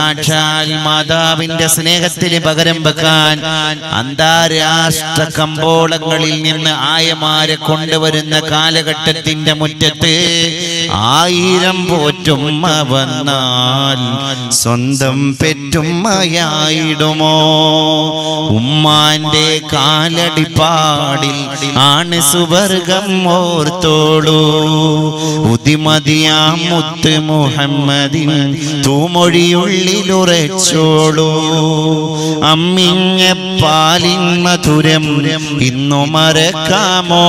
സാക്ഷാൽ മാതാവിന്റെ സ്നേഹത്തിന് പകരം വെക്കാൻ അന്താരാഷ്ട്ര കമ്പോളങ്ങളിൽ നിന്ന് ആയമാരെ കൊണ്ടുവരുന്ന കാലഘട്ടത്തിന്റെ മുറ്റത്ത് 1000 പോറ്റുമ്മ വന്നാൽ സ്വന്തം പെറ്റുമ്മയായിടുമോ? ഉമ്മാന്റെ കാലടിപ്പാടിൽ ആണ് സുവർഗം ഓർത്തോളൂ. ഉദിമതിയാം മുത്ത് മുഹമ്മദിൻ തൂമൊഴിയുള്ളിലുറച്ചോളൂ. അമ്മിഞ്ഞ പാലിൻ മധുരം ഇന്നു മറക്കാമോ?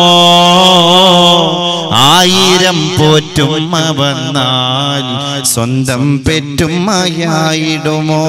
1000 പോറ്റുമ്മ വന്നാൽ സ്വന്തം പെറ്റുമ്മയായിടുമോ?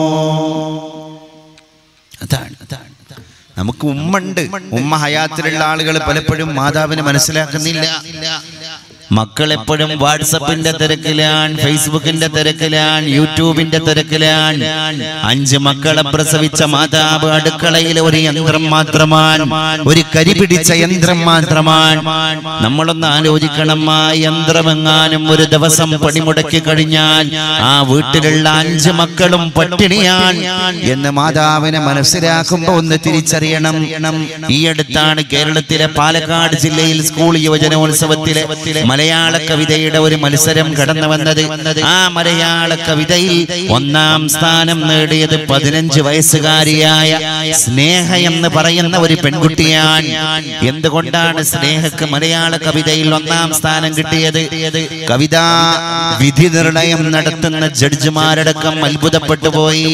അതാണ് നമുക്ക് ഉമ്മണ്ട്. ഉമ്മ ഹയാത്തിലുള്ള ആളുകൾ പലപ്പോഴും മാതാവിനെ മനസ്സിലാക്കുന്നില്ല. മക്കൾ എപ്പോഴും വാട്സപ്പിന്റെ തിരക്കിലാണ്, ഫേസ്ബുക്കിന്റെ തിരക്കിലാണ്, യൂട്യൂബിന്റെ തിരക്കിലാണ്. 5 മക്കളെ പ്രസവിച്ച മാതാവ് അടുക്കളയിലെ ഒരു യന്ത്രം മാത്രമാണ്, ഒരു കരി പിടിച്ച യന്ത്രം മാത്രമാണ്. നമ്മളൊന്ന് ആലോചിക്കണം, ആ യന്ത്രമെങ്ങാനും ഒരു ദിവസം പണിമുടക്കി കഴിഞ്ഞാൽ ആ വീട്ടിലുള്ള 5 മക്കളും പട്ടിണിയാണ് എന്ന് മാതാവിനെ മനസ്സിലാക്കുമ്പോ ഒന്ന് തിരിച്ചറിയണം. ഈ അടുത്താണ് കേരളത്തിലെ പാലക്കാട് ജില്ലയിൽ സ്കൂൾ യുവജനോത്സവത്തിലെ മലയാള കവിതയുടെ ഒരു മത്സരം കടന്നു വന്നത്. ആ മലയാള കവിതയിൽ 1ാം സ്ഥാനം നേടിയത് 15 വയസ്സുകാരിയായ സ്നേഹ എന്ന് പറയുന്ന ഒരു പെൺകുട്ടിയാണ്. എന്തുകൊണ്ടാണ് സ്നേഹക്ക് മലയാള കവിതയിൽ 1ാം സ്ഥാനം കിട്ടിയത്? കവിതാ വിധി നിർണയം നടത്തുന്ന ജഡ്ജിമാരടക്കം അത്ഭുതപ്പെട്ടു പോയി.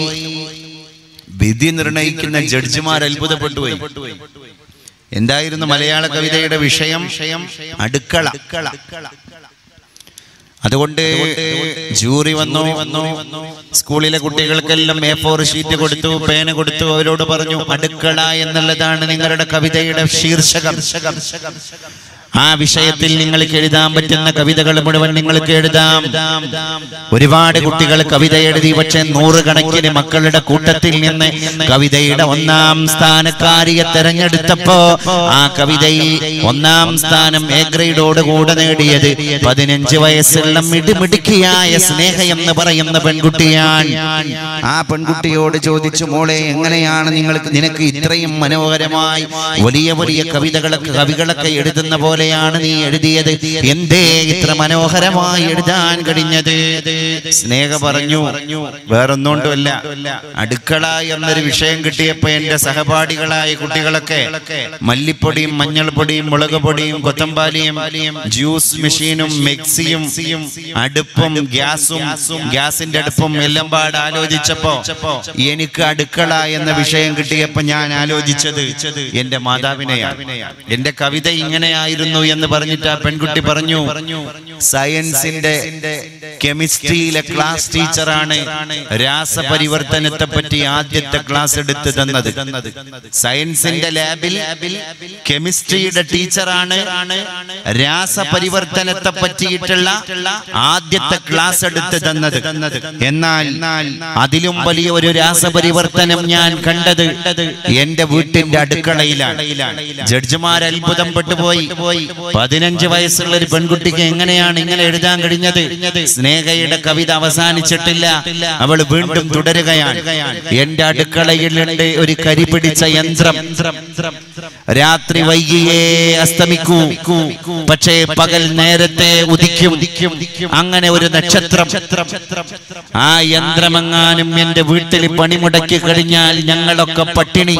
വിധി നിർണയിക്കുന്ന ജഡ്ജിമാർ അത്ഭുതപ്പെട്ടു പോയി. എന്തായിരുന്നു മലയാള കവിതയുടെ വിഷയം? അടുക്കള. അതുകൊണ്ട് ജൂറി വന്നു. സ്കൂളിലെ കുട്ടികൾക്കെല്ലാം A4 ഷീറ്റ് കൊടുത്തു, പേന കൊടുത്തു. അവരോട് പറഞ്ഞു, അടുക്കള എന്നുള്ളതാണ് നിങ്ങളുടെ കവിതയുടെ ശീർഷകം. ആ വിഷയത്തിൽ നിങ്ങൾക്ക് എഴുതാൻ പറ്റുന്ന കവിതകൾ മുഴുവൻ നിങ്ങൾക്ക് എഴുതാം. ഒരുപാട് കുട്ടികൾ കവിത എഴുതി. പക്ഷെ 100 കണക്കിന് മക്കളുടെ കൂട്ടത്തിൽ നിന്ന് കവിതയുടെ 1ാം സ്ഥാനക്കാരിയെ തെരഞ്ഞെടുത്തപ്പോ ആ കവിതയിൽ 1ാം സ്ഥാനം A ഗ്രേഡോട് കൂടെ നേടിയത് 15 വയസ്സുള്ള മിടുമിടുക്കിയായ സ്നേഹ എന്ന് പറയുന്ന പെൺകുട്ടിയാണ്. ആ പെൺകുട്ടിയോട് ചോദിച്ചു, മോളെ, എങ്ങനെയാണ് നിനക്ക് ഇത്രയും മനോഹരമായി വലിയ വലിയ കവികളൊക്കെ എഴുതുന്ന പോലെ നീ എഴുതിയത്? എന്തേ ഇത്ര മനോഹരമായി എഴുതാൻ കഴിഞ്ഞത്? സ്നേഹ പറഞ്ഞു, വേറൊന്നുകൊണ്ടുമല്ല, അടുക്കള എന്നൊരു വിഷയം കിട്ടിയപ്പോ എന്റെ സഹപാഠികളായ കുട്ടികളൊക്കെ മല്ലിപ്പൊടിയും മഞ്ഞൾപ്പൊടിയും മുളക് പൊടിയും കൊത്തമ്പാലിയും ജ്യൂസ് മെഷീനും മിക്സിയും അടുപ്പും ഗ്യാസിന്റെ അടുപ്പും എല്ലാം പാട് ആലോചിച്ചപ്പോ എനിക്ക് അടുക്കള എന്ന വിഷയം കിട്ടിയപ്പോ ഞാൻ ആലോചിച്ചത് എന്റെ മാതാവിനെയാണ്. എന്റെ കവിത ഇങ്ങനെയായിരുന്നു എന്ന് പറഞ്ഞിട്ട് ആ പെൺകുട്ടി പറഞ്ഞു, സയൻസിന്റെ കെമിസ്ട്രിയിലെ ക്ലാസ് ടീച്ചറാണ് രാസപരിവർത്തനത്തെ പറ്റി ആദ്യത്തെ ക്ലാസ് എടുത്തു തന്നത്. സയൻസിന്റെ ലാബിൽ കെമിസ്ട്രിയുടെ ടീച്ചറാണ് രാസപരിവർത്തനത്തെ പറ്റിയിട്ടുള്ള ആദ്യത്തെ ക്ലാസ് എടുത്തു തന്നത്. എന്നാൽ അതിലും വലിയ ഒരു രാസപരിവർത്തനം ഞാൻ കണ്ടത് എന്റെ വീട്ടിന്റെ അടുക്കളയിലാണ്. ജഡ്ജിമാർ അത്ഭുതം പെട്ടുപോയി. 15 വയസ്സുള്ള ഒരു പെൺകുട്ടിക്ക് എങ്ങനെയാണ് ഇങ്ങനെ എഴുതാൻ കഴിഞ്ഞത്? സ്നേഹയുടെ കവിത അവസാനിച്ചിട്ടില്ല, അവൾ വീണ്ടും തുടരുകയാണ്. എന്റെ അടുക്കളയിലുണ്ട് ഒരു കരി പിടിച്ച യന്ത്രം. രാത്രി വൈകിയേ അസ്തമിക്കൂ, പക്ഷേ പകൽ നേരത്തെ ഉദിക്കും. അങ്ങനെ ഒരു നക്ഷത്രം. ആ യന്ത്രമെങ്ങാനും എന്റെ വീട്ടിൽ പണിമുടക്കി കഴിഞ്ഞാൽ ഞങ്ങളൊക്കെ പട്ടിണി.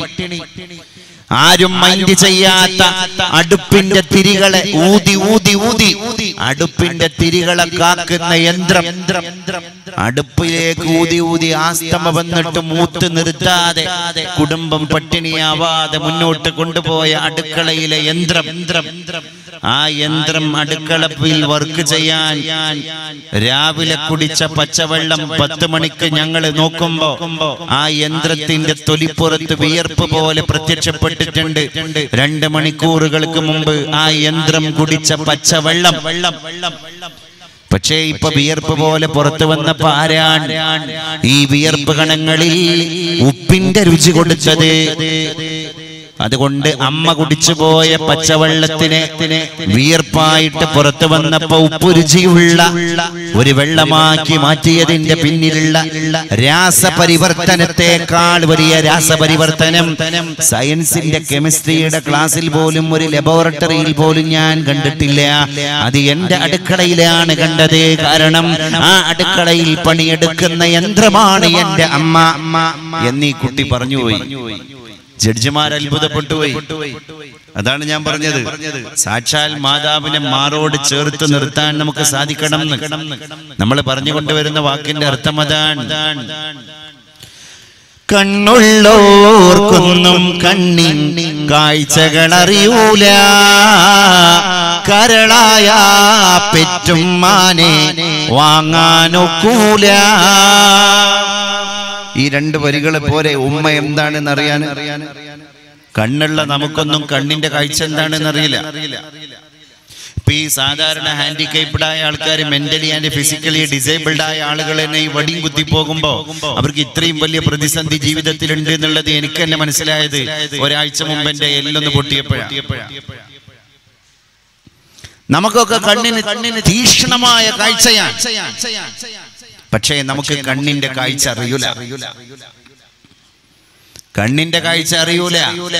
ആരും മൈൻഡ് ചെയ്യാത്ത അടുപ്പിന്റെ തിരികളെ ഊതി ഊതി ഊതി അടുപ്പിന്റെ തിരികളെ കാക്കുന്ന യന്ത്രം. അടുപ്പിലേക്ക് ഊതി ഊതി ആസ്തമ വന്നിട്ട് മൂത്ത് നിർത്താതെ കുടുംബം പട്ടിണിയാവാതെ മുന്നോട്ട് കൊണ്ടുപോയ അടുക്കളയിലെ യന്ത്രം. ആ യന്ത്രം അടുക്കളയിൽ വർക്ക് ചെയ്യാൻ രാവിലെ കുടിച്ച പച്ചവെള്ളം 10 മണിക്ക് ഞങ്ങൾ നോക്കുമ്പോ ആ യന്ത്രത്തിന്റെ തൊലിപ്പുറത്ത് വിയർപ്പ് പോലെ പ്രത്യക്ഷപ്പെട്ടിട്ടുണ്ട്. 2 മണിക്കൂറുകൾക്ക് മുമ്പ് ആ യന്ത്രം കുടിച്ച പച്ചവെള്ളം. പക്ഷേ ഇപ്പൊ വിയർപ്പ് പോലെ പുറത്തു വന്നപ്പോ ആരാണ് ഈ വിയർപ്പ് കണങ്ങളിൽ ഉപ്പിന്റെ രുചി കൊടുത്തത്? അതുകൊണ്ട് അമ്മ കുടിച്ചുപോയ പച്ചവെള്ളത്തിനെ വിയർപ്പായിട്ട് പുറത്തു വന്നപ്പോ ഉപ്പുരുചിയുള്ള ഒരു വെള്ളമാക്കി മാറ്റിയതിന്റെ പിന്നിലുള്ള രാസപരിവർത്തനത്തെക്കാൾ വലിയ രാസപരിവർത്തനം സയൻസിന്റെ കെമിസ്ട്രിയുടെ ക്ലാസ്സിൽ പോലും ഒരു ലബോറട്ടറിയിൽ പോലും ഞാൻ കണ്ടിട്ടില്ല. അത് എന്റെ അടുക്കളയിലാണ് കണ്ടത്. കാരണം ആ അടുക്കളയിൽ പണിയെടുക്കുന്ന യന്ത്രമാണ് എന്റെ അമ്മ എന്നീ കുട്ടി പറഞ്ഞുപോയി. ജഡ്ജിമാർ അത്ഭുതപ്പെട്ടുപോയി. അതാണ് ഞാൻ പറഞ്ഞത്, സാക്ഷാൽ മാതാവിനെ മാറോട് ചേർത്ത് നിർത്താൻ നമുക്ക് സാധിക്കണം. നമ്മൾ പറഞ്ഞുകൊണ്ടുവരുന്ന വാക്കിന്റെ അർത്ഥം അതാണ്. കണ്ണുള്ളോർക്കൊന്നും കണ്ണിൻ കാഴ്ചകൾ അറിയൂല, കരളായ പെറ്റും മാനെ വാങ്ങാനൊക്കൂല. ഈ രണ്ട് വരികളെ പോലെ ഉമ്മ എന്താണെന്ന് അറിയാൻ. കണ്ണുള്ള നമുക്കൊന്നും കണ്ണിന്റെ കാഴ്ച എന്താണെന്ന് അറിയില്ല. ഇപ്പൊ ഈ സാധാരണ ഹാൻഡിക്കേപ്ഡ് ആയ ആൾക്കാർ, മെന്റലി ആൻഡ് ഫിസിക്കലി ഡിസേബിൾഡ് ആയ ആളുകൾ തന്നെ ഈ വടിയും കുത്തി പോകുമ്പോ അവർക്ക് ഇത്രയും വലിയ പ്രതിസന്ധി ജീവിതത്തിലുണ്ട് എന്നുള്ളത് എനിക്ക് തന്നെ മനസ്സിലായത് ഒരാഴ്ച മുമ്പ് എന്റെ എല്ലൊന്ന് പൊട്ടിയപ്പോഴാണ്. നമുക്കൊക്കെ കണ്ണിന് തീക്ഷ്ണമായ കാഴ്ചയാണ്, പക്ഷേ നമുക്ക് കണ്ണിന്റെ കാഴ്ച അറിയൂല. കണ്ണിന്റെ കാഴ്ച അറിയൂല.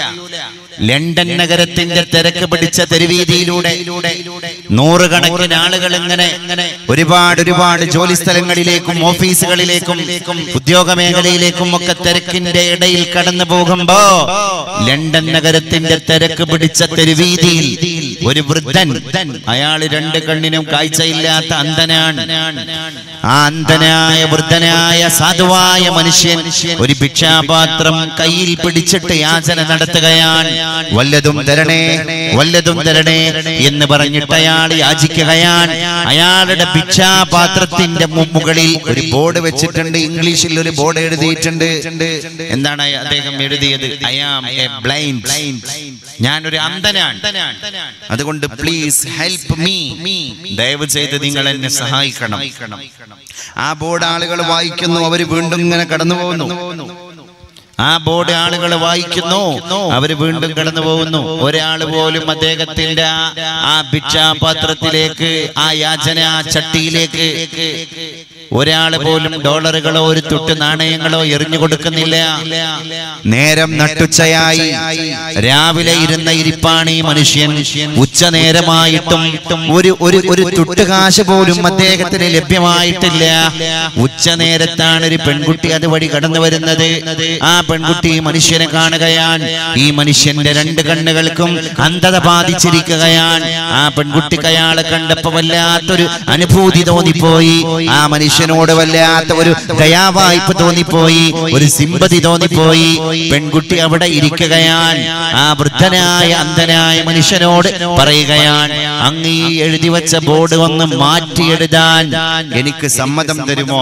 ലണ്ടൻ നഗരത്തിന്റെ തിരക്ക് പിടിച്ച തെരുവീതിയിലൂടെ നൂറുകണക്കിന് ആളുകൾ ഇങ്ങനെ ഒരുപാട് ജോലി സ്ഥലങ്ങളിലേക്കും ഓഫീസുകളിലേക്കും ഉദ്യോഗ മേഖലയിലേക്കും ഒക്കെ തിരക്കിന്റെ ഇടയിൽ കടന്നു പോകുമ്പോ ലണ്ടൻ നഗരത്തിന്റെ തിരക്ക് പിടിച്ച തെരുവീതിയിൽ ഒരു വൃദ്ധൻ, അയാൾ രണ്ട് കണ്ണിനും കാഴ്ചയില്ലാത്ത അന്ധനാണ്. ആ അന്ധനായ വൃദ്ധനായ സാധുവായ മനുഷ്യൻ ഒരു ഭിക്ഷാപാത്രം കയ്യിൽ പിടിച്ചിട്ട് യാചന നടത്തുകയാണ്. വല്ലതും തരണേ, വല്ലതും തരണേ എന്ന് പറഞ്ഞിട്ട് അയാൾ യാചിക്കുകയാണ്. അയാളുടെ ഭിക്ഷാപാത്രത്തിന്റെ മുകളിൽ ഒരു ബോർഡ് വെച്ചിട്ടുണ്ട്. ഇംഗ്ലീഷിൽ ഒരു ബോർഡ് എഴുതിയിട്ടുണ്ട്. എന്താണ് അദ്ദേഹം എഴുതിയത്? ഐ ആം എ ബ്ലൈൻഡ്, ഞാനൊരു അന്ധനാണ്, അതുകൊണ്ട് പ്ലീസ് ഹെൽപ്പ് മീ, ദയവ് ചെയ്ത് നിങ്ങൾ എന്നെ സഹായിക്കണം. ആ ബോർഡ് ആളുകൾ വായിക്കുന്നു, അവര് വീണ്ടും ഇങ്ങനെ കടന്നു പോകുന്നു. ആ ബോർഡ് ആളുകൾ വായിക്കുന്നു, അവര് വീണ്ടും കടന്നു പോകുന്നു. ഒരാൾ പോലും അദ്ദേഹത്തിന്റെ ആ ഭിക്ഷാപാത്രത്തിലേക്ക്, ആ യാചന ചട്ടിയിലേക്ക് ഒരാള് പോലും ഡോളറുകളോ ഒരു തുട്ട് നാണയങ്ങളോ എറിഞ്ഞു കൊടുക്കുന്നില്ല. നേരം നട്ടുച്ചയായി, രാവിലെ ഇരുന്ന ഇരിപ്പാണ് ഈ മനുഷ്യൻ. ഉച്ചനേരമായിട്ടും ഒരു തുട്ടുകാശ് പോലും അദ്ദേഹത്തിന് ലഭ്യമായിട്ടില്ല. ഉച്ചനേരത്താണ് ഒരു പെൺകുട്ടി അതുവഴി കടന്നു വരുന്നത്. ആ പെൺകുട്ടി ഈ മനുഷ്യനെ കാണുകയാണ്. ഈ മനുഷ്യന്റെ രണ്ട് കണ്ണുകൾക്കും അന്ധത ബാധിച്ചിരിക്കുകയാണ്. ആ പെൺകുട്ടിക്ക് അയാളെ കണ്ടപ്പോ വല്ലാത്തൊരു അനുഭൂതി തോന്നിപ്പോയി. ആ മനുഷ്യനോട് വല്ലാത്ത ഒരു ദയാവായ്പ തോന്നിപ്പോയി, ഒരു സിമ്പതി തോന്നിപ്പോയി. പെൺകുട്ടി അവിടെ ഇരിക്കുകയാണ്. ആ വൃദ്ധനായ അന്ധനായ മനുഷ്യനോട് പറയുകയാണ്, അങ്ങ് ഈ എഴുതി വെച്ച ബോർഡ് ഒന്ന് മാറ്റി എഴുതാൻ എനിക്ക് സമ്മതം തരുമോ?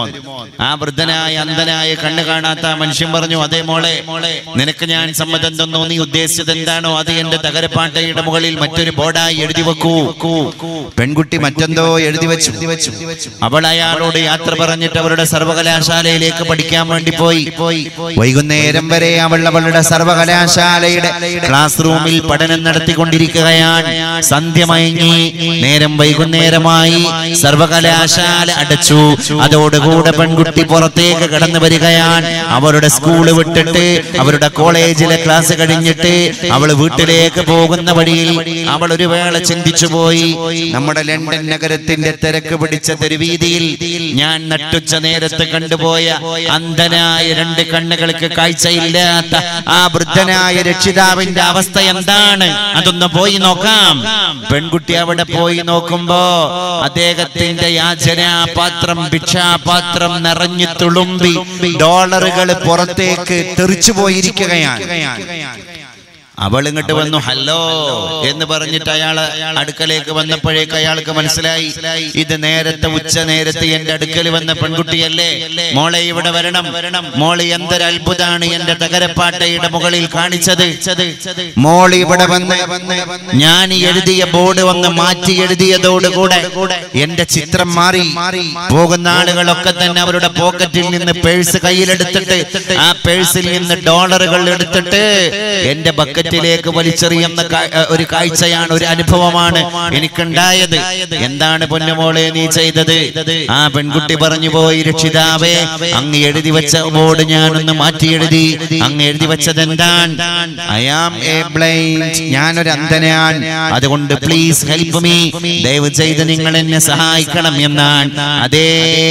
ആ വൃദ്ധനായ അന്ധനായ കണ്ണ് കാണാത്ത മനുഷ്യൻ പറഞ്ഞു, അതെ മോളെ, നിനക്ക് ഞാൻ സമ്മതം തന്നു. നീ ഉദ്ദേശിച്ചത് എന്താണോ അത് എന്റെ തകരപ്പാട്ടയുടെ മുകളിൽ മറ്റൊരു ബോർഡായി എഴുതി വെക്കൂ. പെൺകുട്ടി മറ്റെന്തോ എഴുതി വെച്ചു. അവൾ അയാളോട് യാത്ര പറഞ്ഞിട്ട് അവരുടെ സർവകലാശാലയിലേക്ക് പഠിക്കാൻ വേണ്ടി പോയി. വൈകുന്നേരം വരെ അവളുടെ സർവകലാശാലയുടെ ക്ലാസ് റൂമിൽ പഠനം നടത്തിക്കൊണ്ടിരിക്കുകയാണ്. സന്ധ്യ മയങ്ങി, നേരം വൈകുന്നേരമായി, സർവകലാശാല അടച്ചു. അതോടുകൂടെ പെൺകുട്ടി പുറത്തേക്ക് കടന്നു വരികയാണ്. അവരുടെ സ്കൂള് വിട്ടിട്ട്, അവരുടെ കോളേജിലെ ക്ലാസ് കഴിഞ്ഞിട്ട് അവൾ വീട്ടിലേക്ക് പോകുന്ന വഴിയിൽ അവൾ ഒരു വേള ചിന്തിച്ചു പോയി, നമ്മുടെ ലണ്ടൻ നഗരത്തിന്റെ തിരക്ക് പിടിച്ച തെരുവീതിയിൽ ഞാൻ നട്ടുച്ച നേരത്ത് കണ്ടുപോയ അന്ധനായ രണ്ട് കണ്ണുകൾക്ക് കാഴ്ചയില്ലാത്ത ആ വൃദ്ധനായ രക്ഷിതാവിന്റെ അവസ്ഥ എന്താണ്? അതൊന്ന് പോയി നോക്കാം. പെൺകുട്ടി അവിടെ പോയി നോക്കുമ്പോ അദ്ദേഹത്തിന്റെ യാചനാപാത്രം, ഭിക്ഷാപാത്രം നിറഞ്ഞു തുളുമ്പി ഡോളറുകൾ പുറത്തേക്ക് തെറിച്ചു പോയിരിക്കുകയാണ്. അവൾ ഇങ്ങോട്ട് വന്നു ഹലോ എന്ന് പറഞ്ഞിട്ട് അയാള് അടുക്കലേക്ക് വന്നപ്പോഴേക്ക് അയാൾക്ക് മനസ്സിലായി ഇത് നേരത്തെ ഉച്ച നേരത്തെ എന്റെ അടുക്കൽ വന്ന പെൺകുട്ടിയല്ലേ. മോളെ ഇവിടെ വരണം. മോള് എന്തൊരു അത്ഭുതമാണ് എന്റെ തകരപ്പാട്ടയുടെ മുകളിൽ കാണിച്ചത്. മോൾ ഇവിടെ വന്ന് ഞാൻ എഴുതിയ ബോർഡ് വന്ന് മാറ്റി എഴുതിയതോടുകൂടെ എന്റെ ചിത്രം മാറി. പോകുന്ന ആളുകളൊക്കെ തന്നെ അവരുടെ പോക്കറ്റിൽ നിന്ന് പേഴ്സ് കയ്യിലെടുത്തിട്ട് ആ പേഴ്സിൽ നിന്ന് ഡോളറുകൾ എടുത്തിട്ട് എന്റെ ബക്കറ്റിലേക്ക് വലിച്ചെറിയുന്ന ഒരു കാഴ്ചയാണ്, ഒരു അനുഭവമാണ് എനിക്കുണ്ടായത്. എന്താണ് പൊന്നുമോളെ നീ ചെയ്തത്? ആ പെൺകുട്ടി പറഞ്ഞു പോയി, രക്ഷിതാവേ അങ്ങ് എഴുതി വെച്ച ബോർഡ് ഞാനൊന്ന് മാറ്റി എഴുതി. അങ്ങ് എഴുതി വെച്ചത് എന്താണ്? ഐ ആം എ ബ്ലൈൻഡ്, ഞാനൊരു അന്ധനാണ്, അതുകൊണ്ട് പ്ലീസ് ഹെൽപ്പ് മീ, ദയവ് ചെയ്ത് നിങ്ങൾ എന്നെ സഹായിക്കണം എന്നാണ്. അതേ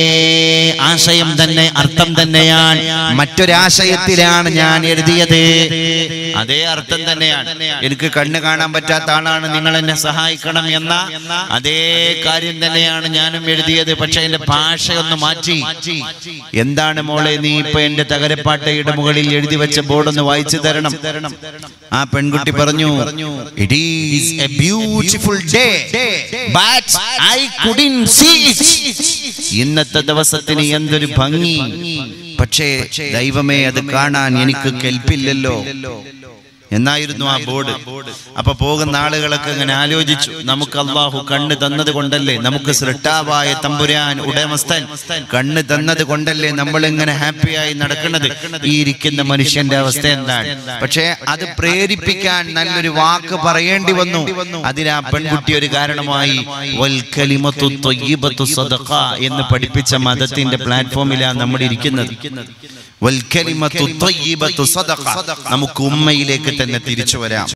ആശയം തന്നെ, അർത്ഥം തന്നെയാണ്, മറ്റൊരാശയത്തിലാണ് ഞാൻ എഴുതിയത്. അതേ അർത്ഥം തന്നെയാണ്. എനിക്ക് കണ്ണ് കാണാൻ പറ്റാത്ത ആളാണ്, നിങ്ങൾ എന്നെ സഹായിക്കണം എന്ന അതേ കാര്യം തന്നെയാണ് ഞാനും എഴുതിയത്. പക്ഷെ എന്റെ ഭാഷയൊന്ന് മാറ്റി. എന്താണ് മോളെ നീ ഇപ്പൊ എന്റെ തകരപ്പാട്ടയുടെ മുകളിൽ എഴുതി വെച്ച ബോർഡൊന്ന് വായിച്ചു തരണം. ആ പെൺകുട്ടി പറഞ്ഞു, it is a beautiful day but I couldn't see it. ഇന്നത്തെ ദിവസത്തിന് എന്തൊരു ഭംഗി, പക്ഷേ ദൈവമേ അത് കാണാൻ എനിക്ക് കെൽപ്പില്ലല്ലോ എന്നായിരുന്നു ആ ബോർഡ്. അപ്പൊ പോകുന്ന ആളുകളൊക്കെ ഇങ്ങനെ ആലോചിച്ചു, നമുക്ക് അള്ളാഹു കണ്ണ് തന്നത് കൊണ്ടല്ലേ, നമുക്ക് സൃഷ്ടാവായ തമ്പുരാൻ ഉടമസ്ഥൻ കണ്ണ് തന്നത് കൊണ്ടല്ലേ നമ്മൾ ഇങ്ങനെ ഹാപ്പിയായി നടക്കുന്നത്. ഈ ഇരിക്കുന്ന മനുഷ്യന്റെ അവസ്ഥ എന്താണ്? പക്ഷെ അത് പ്രേരിപ്പിക്കാൻ നല്ലൊരു വാക്ക് പറയേണ്ടി വന്നു. അതിനാ പെൺകുട്ടി ഒരു കാരണമായി. വൽ കലിമത്തു ത്വയ്യിബത്തു സദഖ എന്ന് പഠിപ്പിച്ച മതത്തിന്റെ പ്ലാറ്റ്ഫോമിലാണ് നമ്മൾ ഇരിക്കുന്നത്. വൽ കലിമത്തു ത്വയ്യിബത്തു സദഖ. നമുക്ക് ഉമ്മയിലേക്ക് തന്നെ തിരിച്ചു വരാം.